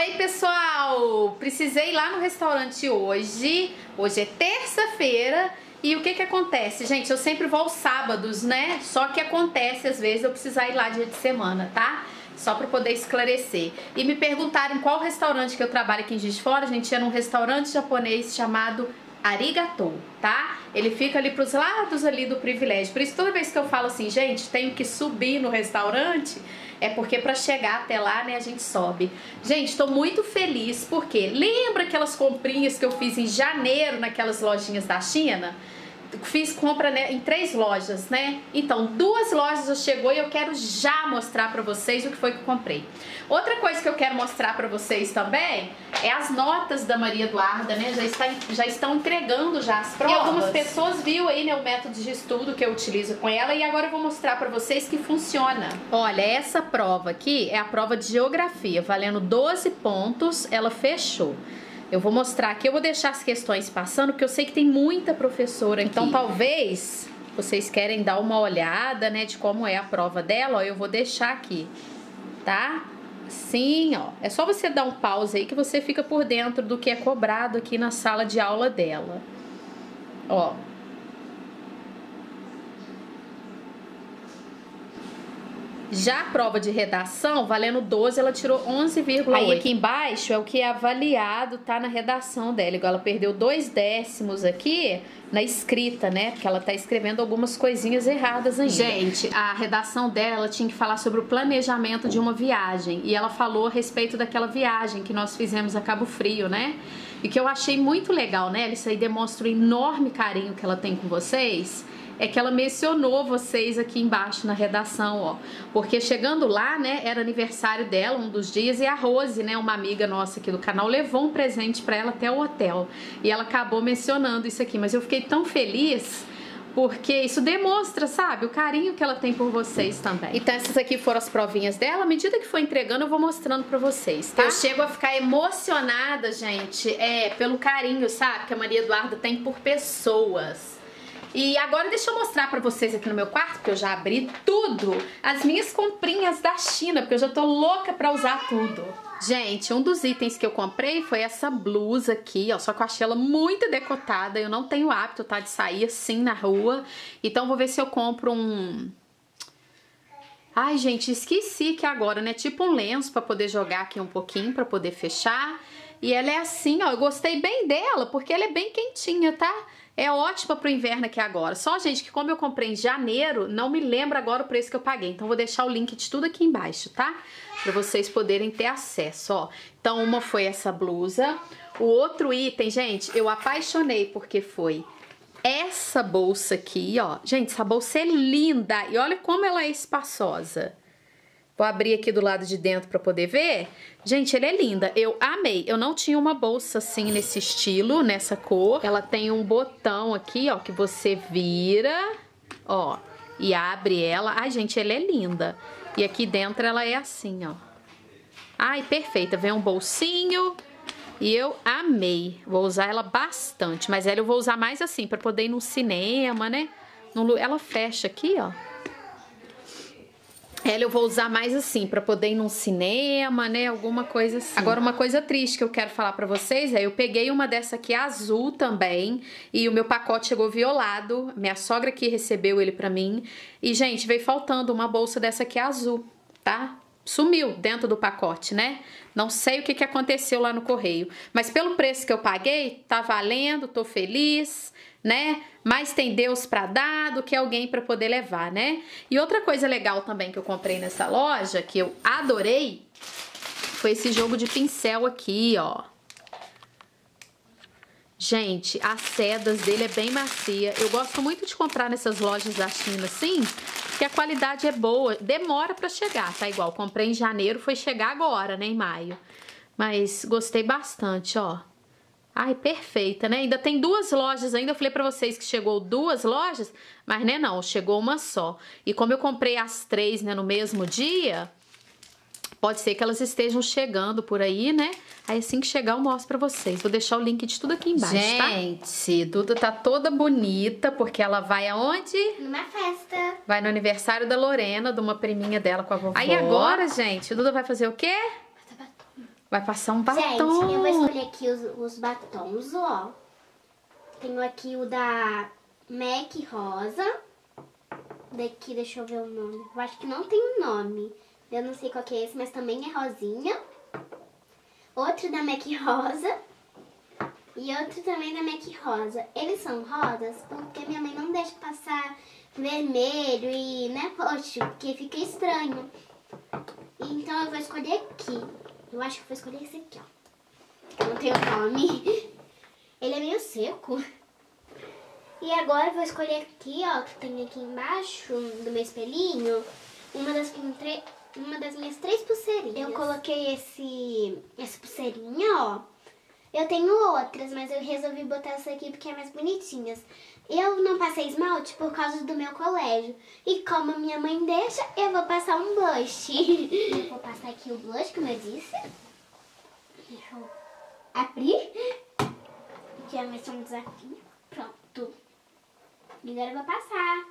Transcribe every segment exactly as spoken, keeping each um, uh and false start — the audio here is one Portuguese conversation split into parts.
Oi, pessoal! Precisei ir lá no restaurante hoje. Hoje é terça-feira. E o que que acontece? Gente, eu sempre vou aos sábados, né? Só que acontece, às vezes, eu precisar ir lá dia de semana, tá? Só pra poder esclarecer. E me perguntaram qual restaurante que eu trabalho aqui em Juiz de Fora. A gente ia num restaurante japonês chamado Arigatou, tá? Ele fica ali pros lados ali do Privilégio. Por isso, toda vez que eu falo assim, gente, tenho que subir no restaurante, é porque pra chegar até lá, né, a gente sobe. Gente, tô muito feliz, porque lembra aquelas comprinhas que eu fiz em janeiro naquelas lojinhas da China? Fiz compra, né, em três lojas, né? Então, duas lojas já chegou e eu quero já mostrar pra vocês o que foi que eu comprei. Outra coisa que eu quero mostrar pra vocês também é as notas da Maria Eduarda, né? Já, está, já estão entregando já as provas. E algumas pessoas viram aí, né, o método de estudo que eu utilizo com ela e agora eu vou mostrar pra vocês que funciona. Olha, essa prova aqui é a prova de geografia, valendo doze pontos, ela fechou. Eu vou mostrar aqui, eu vou deixar as questões passando, porque eu sei que tem muita professora aqui. Então talvez vocês querem dar uma olhada, né, de como é a prova dela, ó, eu vou deixar aqui, tá? Assim, ó, é só você dar um pause aí que você fica por dentro do que é cobrado aqui na sala de aula dela. Ó. Já a prova de redação, valendo doze, ela tirou onze vírgula oito. Aí aqui embaixo é o que é avaliado, tá, na redação dela. Igual ela perdeu dois décimos aqui na escrita, né? Porque ela tá escrevendo algumas coisinhas erradas ainda. Gente, a redação dela, ela tinha que falar sobre o planejamento de uma viagem. E ela falou a respeito daquela viagem que nós fizemos a Cabo Frio, né? E que eu achei muito legal, né? Isso aí demonstra o enorme carinho que ela tem com vocês. É que ela mencionou vocês aqui embaixo na redação, ó. Porque chegando lá, né, era aniversário dela, um dos dias, e a Rose, né, uma amiga nossa aqui do canal, levou um presente pra ela até o hotel. E ela acabou mencionando isso aqui, mas eu fiquei tão feliz porque isso demonstra, sabe, o carinho que ela tem por vocês também. Então essas aqui foram as provinhas dela. À medida que for entregando, eu vou mostrando pra vocês, tá? Eu chego a ficar emocionada, gente, é, pelo carinho, sabe, que a Maria Eduarda tem por pessoas. E agora deixa eu mostrar pra vocês aqui no meu quarto, porque eu já abri tudo, as minhas comprinhas da China, porque eu já tô louca pra usar tudo. Gente, um dos itens que eu comprei foi essa blusa aqui, ó, só que eu achei ela muito decotada, eu não tenho hábito, tá, de sair assim na rua, então vou ver se eu compro um... Ai, gente, esqueci que agora, né, tipo um lenço pra poder jogar aqui um pouquinho, pra poder fechar, e ela é assim, ó, eu gostei bem dela, porque ela é bem quentinha, tá? É ótima pro inverno aqui agora. Só, gente, que como eu comprei em janeiro, não me lembro agora o preço que eu paguei. Então, vou deixar o link de tudo aqui embaixo, tá? Pra vocês poderem ter acesso, ó. Então, uma foi essa blusa. O outro item, gente, eu apaixonei porque foi essa bolsa aqui, ó. Gente, essa bolsa é linda. E olha como ela é espaçosa. Vou abrir aqui do lado de dentro pra poder ver. Gente, ela é linda. Eu amei. Eu não tinha uma bolsa assim nesse estilo, nessa cor. Ela tem um botão aqui, ó, que você vira, ó, e abre ela. Ai, gente, ela é linda. E aqui dentro ela é assim, ó. Ai, perfeita. Vem um bolsinho. E eu amei. Vou usar ela bastante. Mas ela eu vou usar mais assim, pra poder ir no cinema, né? No... Ela fecha aqui, ó. Ela eu vou usar mais assim, pra poder ir num cinema, né, alguma coisa assim. Agora, uma coisa triste que eu quero falar pra vocês é, eu peguei uma dessa aqui azul também, e o meu pacote chegou violado, minha sogra aqui recebeu ele pra mim, e, gente, veio faltando uma bolsa dessa aqui azul, tá? Sumiu dentro do pacote, né? Não sei o que que aconteceu lá no correio, mas pelo preço que eu paguei, tá valendo, tô feliz, né? Mas tem Deus pra dar do que alguém pra poder levar, né? E outra coisa legal também que eu comprei nessa loja, que eu adorei, foi esse jogo de pincel aqui, ó. Gente, as sedas dele é bem macia. Eu gosto muito de comprar nessas lojas da China, assim, porque a qualidade é boa. Demora pra chegar, tá? Igual, comprei em janeiro, foi chegar agora, né, em maio. Mas gostei bastante, ó. Ai, perfeita, né? Ainda tem duas lojas ainda. Eu falei pra vocês que chegou duas lojas, mas né, não, chegou uma só. E como eu comprei as três, né, no mesmo dia, pode ser que elas estejam chegando por aí, né? Aí assim que chegar eu mostro pra vocês. Vou deixar o link de tudo aqui embaixo, tá? Gente, Duda tá toda bonita, porque ela vai aonde? Numa festa. Vai no aniversário da Lorena, de uma priminha dela com a vovó. Aí agora, gente, Duda vai fazer o quê? Vai passar um batom. Gente, eu vou escolher aqui os, os batons, ó. Tenho aqui o da MAC Rosa. Daqui, deixa eu ver o nome. Eu acho que não tem um nome. Eu não sei qual que é esse, mas também é rosinha. Outro da MAC Rosa. E outro também da MAC Rosa. Eles são rosas porque minha mãe não deixa passar vermelho e, né, roxo, porque fica estranho. Então eu vou escolher aqui. Eu acho que eu vou escolher esse aqui, ó. Eu não tenho nome. Ele é meio seco. E agora eu vou escolher aqui, ó, que tem aqui embaixo do meu espelhinho, uma das, uma das minhas três pulseirinhas. Eu coloquei esse, essa pulseirinha, ó. Eu tenho outras, mas eu resolvi botar essa aqui porque é mais bonitinhas. Eu não passei esmalte por causa do meu colégio. E como a minha mãe deixa, eu vou passar um blush. Eu vou passar aqui o blush, como eu disse. Deixa eu abrir. Aqui é a missão do desafio. Pronto. E agora eu vou passar.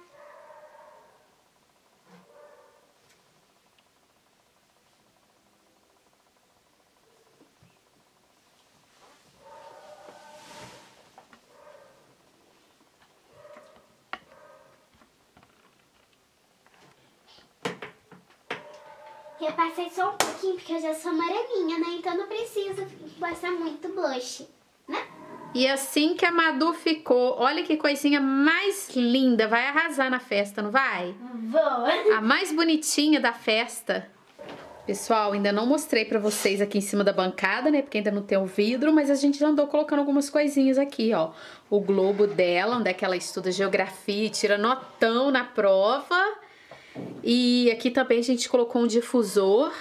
Eu passei só um pouquinho, porque eu já sou moreninha, né? Então não preciso passar muito blush, né? E assim que a Madu ficou, olha que coisinha mais linda. Vai arrasar na festa, não vai? Vou. A mais bonitinha da festa. Pessoal, ainda não mostrei pra vocês aqui em cima da bancada, né? Porque ainda não tem o vidro, mas a gente já andou colocando algumas coisinhas aqui, ó. O globo dela, onde é que ela estuda geografia e tira notão na prova. E aqui também a gente colocou um difusor.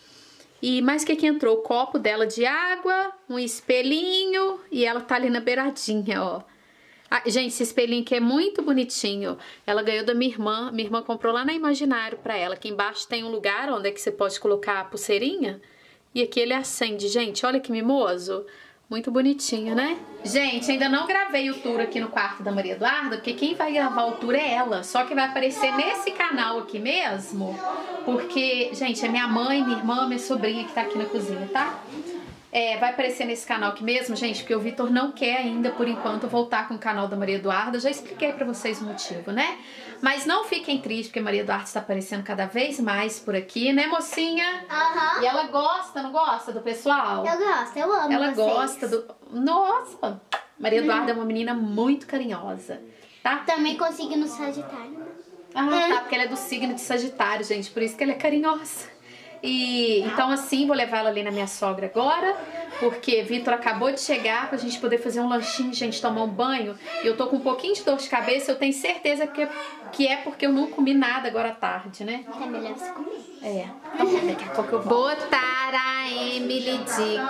E mais o que que entrou? O copo dela de água, um espelhinho e ela tá ali na beiradinha, ó. Ah, gente, esse espelhinho aqui é muito bonitinho. Ela ganhou da minha irmã. Minha irmã comprou lá na Imaginário pra ela. Aqui embaixo tem um lugar onde é que você pode colocar a pulseirinha. E aqui ele acende, gente. Olha que mimoso. Muito bonitinho, né? Gente, ainda não gravei o tour aqui no quarto da Maria Eduarda, porque quem vai gravar o tour é ela. Só que vai aparecer nesse canal aqui mesmo, porque, gente, é minha mãe, minha irmã, minha sobrinha que tá aqui na cozinha, tá? É, vai aparecer nesse canal aqui mesmo, gente, porque o Vitor não quer ainda, por enquanto, voltar com o canal da Maria Eduarda. Eu já expliquei pra vocês o motivo, né? Mas não fiquem tristes, porque a Maria Eduarda está aparecendo cada vez mais por aqui, né, mocinha? Aham. E ela gosta, não gosta do pessoal? Eu gosto, eu amo Ela vocês. gosta do... Nossa! Maria Eduarda hum. é uma menina muito carinhosa, tá? Também consigo no Sagitário. Ah, é. tá, porque ela é do signo de Sagitário, gente, por isso que ela é carinhosa. E então assim, vou levar ela ali na minha sogra agora, porque Vitor acabou de chegar pra gente poder fazer um lanchinho, gente, tomar um banho. E eu tô com um pouquinho de dor de cabeça, eu tenho certeza que, que é porque eu não comi nada agora à tarde, né? É melhor você comer. É, então daqui a pouco eu vou. Botar a Emily de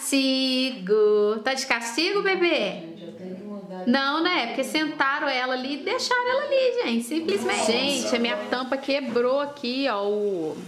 castigo. Tá de castigo, bebê? Não, né? Porque sentaram ela ali e deixaram ela ali, gente, simplesmente. Gente, a minha tampa quebrou aqui, ó, o...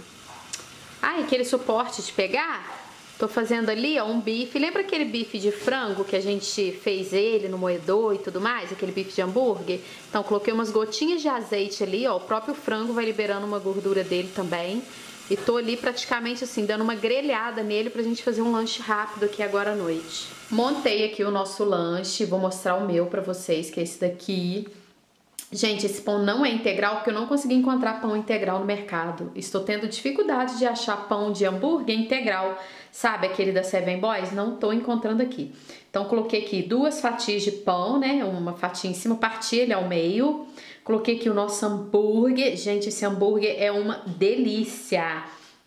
Ai, aquele suporte de pegar. Tô fazendo ali, ó, um bife. Lembra aquele bife de frango que a gente fez ele no moedor e tudo mais? Aquele bife de hambúrguer? Então, coloquei umas gotinhas de azeite ali, ó. O próprio frango vai liberando uma gordura dele também. E tô ali praticamente assim, dando uma grelhada nele pra gente fazer um lanche rápido aqui agora à noite. Montei aqui o nosso lanche. Vou mostrar o meu pra vocês, que é esse daqui. Gente, esse pão não é integral porque eu não consegui encontrar pão integral no mercado. Estou tendo dificuldade de achar pão de hambúrguer integral. Sabe aquele da Seven Boys? Não estou encontrando aqui. Então coloquei aqui duas fatias de pão, né? Uma fatia em cima, parti ele ao meio. Coloquei aqui o nosso hambúrguer. Gente, esse hambúrguer é uma delícia.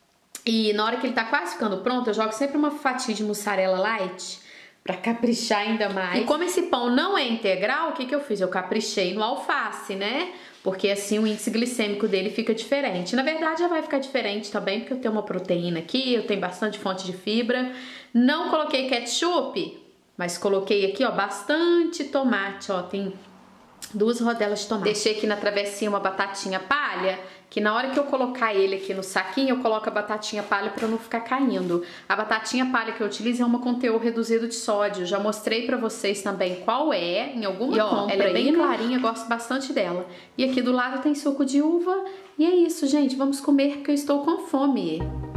E na hora que ele tá quase ficando pronto, eu jogo sempre uma fatia de mussarela light pra caprichar ainda mais. E como esse pão não é integral, o que que eu fiz? Eu caprichei no alface, né? Porque assim o índice glicêmico dele fica diferente. Na verdade já vai ficar diferente também, porque eu tenho uma proteína aqui, eu tenho bastante fonte de fibra. Não coloquei ketchup, mas coloquei aqui, ó, bastante tomate, ó, tem duas rodelas de tomate. Deixei aqui na travessinha uma batatinha palha, que na hora que eu colocar ele aqui no saquinho, eu coloco a batatinha palha para não ficar caindo. A batatinha palha que eu utilizo é uma com teor reduzido de sódio. Já mostrei para vocês também qual é, em alguma e, ó, compra. Ela é bem aí, clarinha, gosto bastante dela. E aqui do lado tem suco de uva. E é isso, gente. Vamos comer porque eu estou com fome.